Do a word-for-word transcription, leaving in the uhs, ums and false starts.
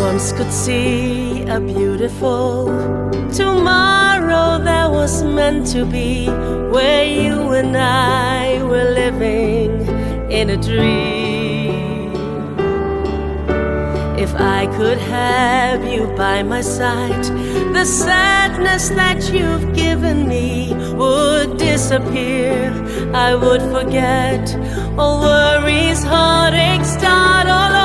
once could see a beautiful tomorrow that was meant to be, where you and I were living in a dream. If I could have you by my side, the sadness that you've given me would disappear. I would forget all worries, heartaches, start all over.